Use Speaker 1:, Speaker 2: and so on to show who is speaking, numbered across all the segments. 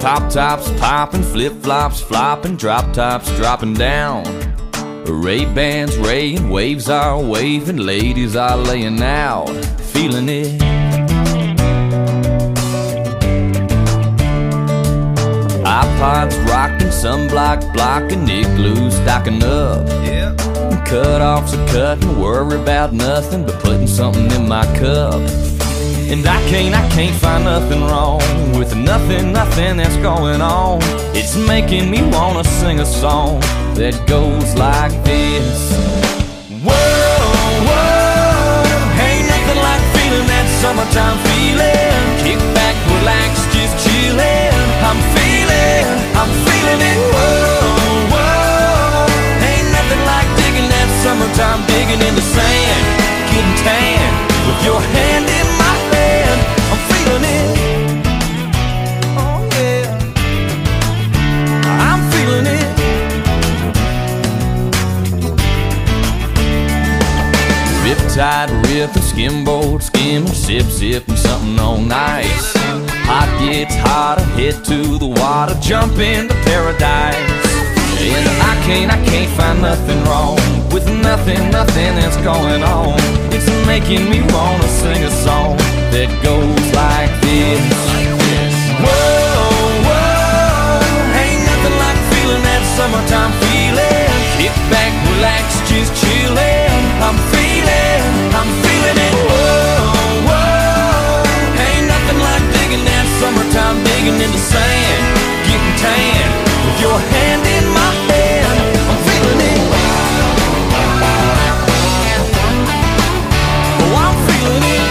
Speaker 1: Pop tops popping, flip flops flopping, drop tops dropping down. Ray-Bans raying, waves are waving, ladies are laying out, feeling it. iPods rocking, sunblock blocking, igloos stocking up. Cut-offs are cutting, worry about nothing but putting something in my cup. And I can't find nothing wrong with nothing that's going on. It's making me wanna sing a song that goes like this. Whoa, whoa, ain't nothing like feeling that summertime feeling. Kick back, relax, just chillin'. I'm feeling it. Whoa, whoa, ain't nothing like digging that summertime, digging in the sand, getting tan with your hand in my hand. I'm feeling it. Oh yeah, I'm feeling it. Riptide ripping, skimboard skimming, sipping something all nice. Hot gets hotter, head to the water, jump into paradise. And I can't find nothing wrong with nothing that's going on. It's making me wanna sing a song that goes like this. Whoa, whoa, ain't nothing like feeling that summertime feeling. Kick back, relax, just chillin'. I'm feeling it. Whoa, whoa, ain't nothing like digging that summertime, digging in the sand, getting tan with your hand in my hand. I'm feeling it. Oh, I'm feeling it.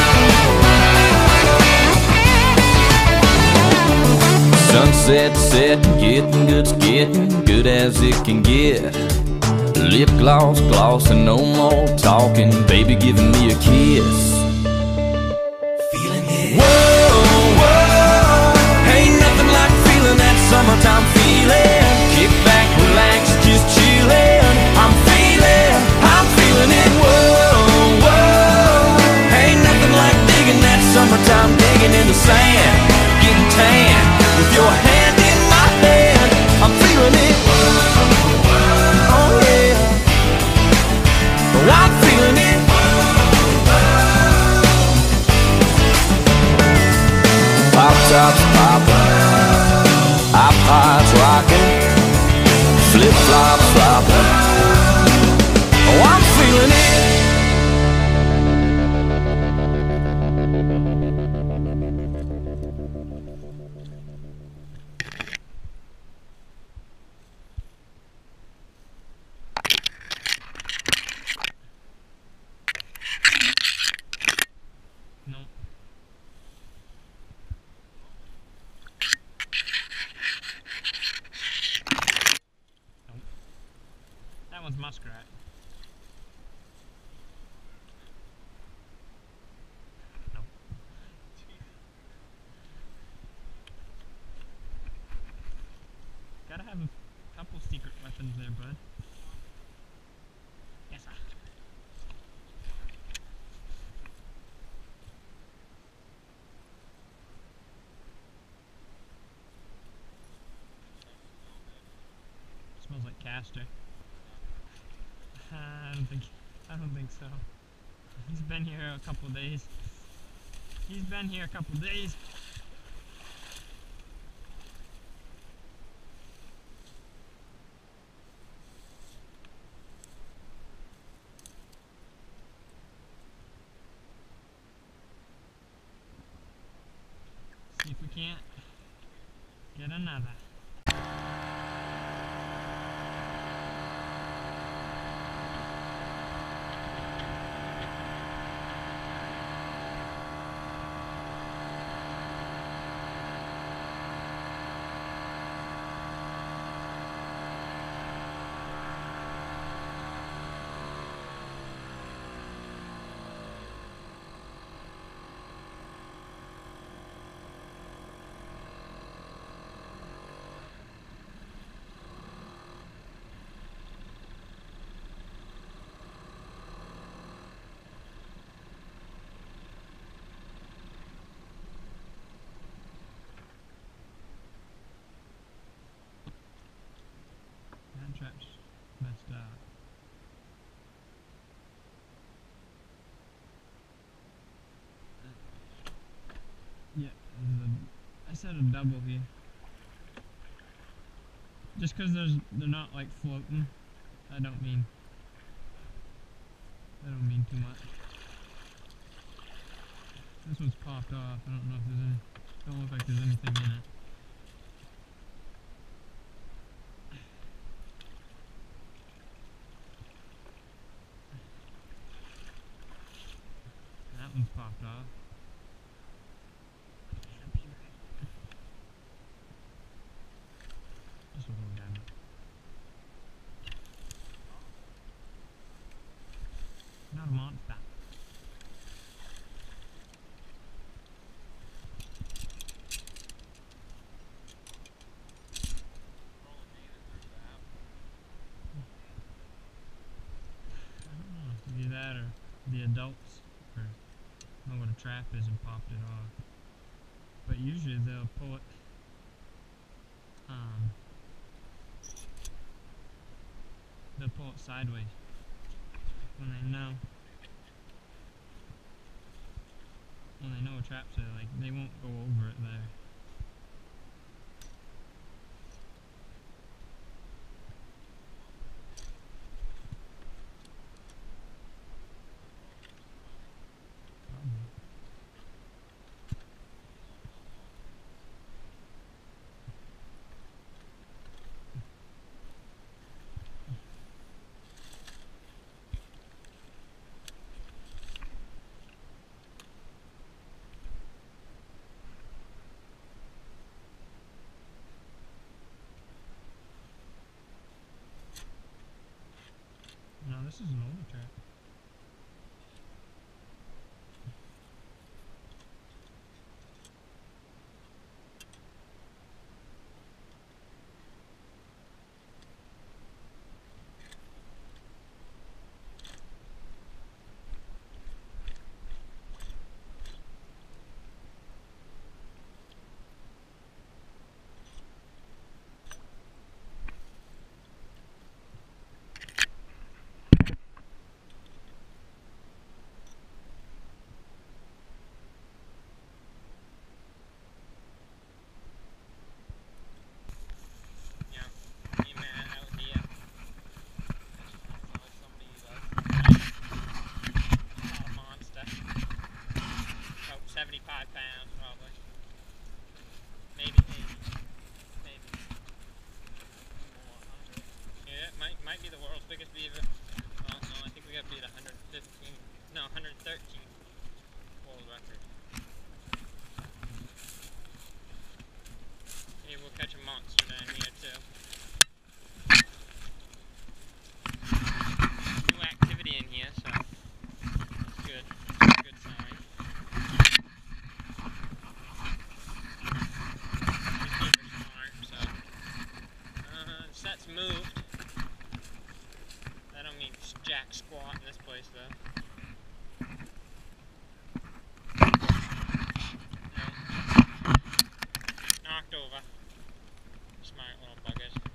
Speaker 1: Sunset setting, getting good as it can get. Lip gloss, glossing, no more talking, baby giving me a kiss. Feeling it. Whoa, whoa, ain't nothing like feeling that summertime feeling. Kick back, relax, just chillin'. I'm feeling it. Whoa, whoa, ain't nothing like digging that summertime, digging in the sand, getting tan with your hand in my hand. I'm feeling it. I'm feeling it. Pop tops popping, iPods rocking, flip flops flopping. Oh, I'm feeling it.
Speaker 2: That one's muskrat. No. Gotta have a couple secret weapons there, bud. Yes, sir. Smells like castor. I don't think so. He's been here a couple days. See if we can't get another. said a double here. Just because they're not like floating, I don't mean too much. This one's popped off. I don't know if there's any. Don't look like there's anything in it. That one's popped off. Just a little guy. Not a monster. Either that or the adults or know what a trap is and popped it off. But usually they'll pull it sideways when they know a trap's there. Like, they won't go over it there. No, this is an older trap. Might be the world's biggest beaver. Well, no, I think we got to beat 113 world record. Maybe we'll catch a monster down here too. New activity in here, so that's good. That's a good sign. These beavers are smart, so the set's moved. I don't mean jack squat in this place though. No. Knocked over. Smart little buggers.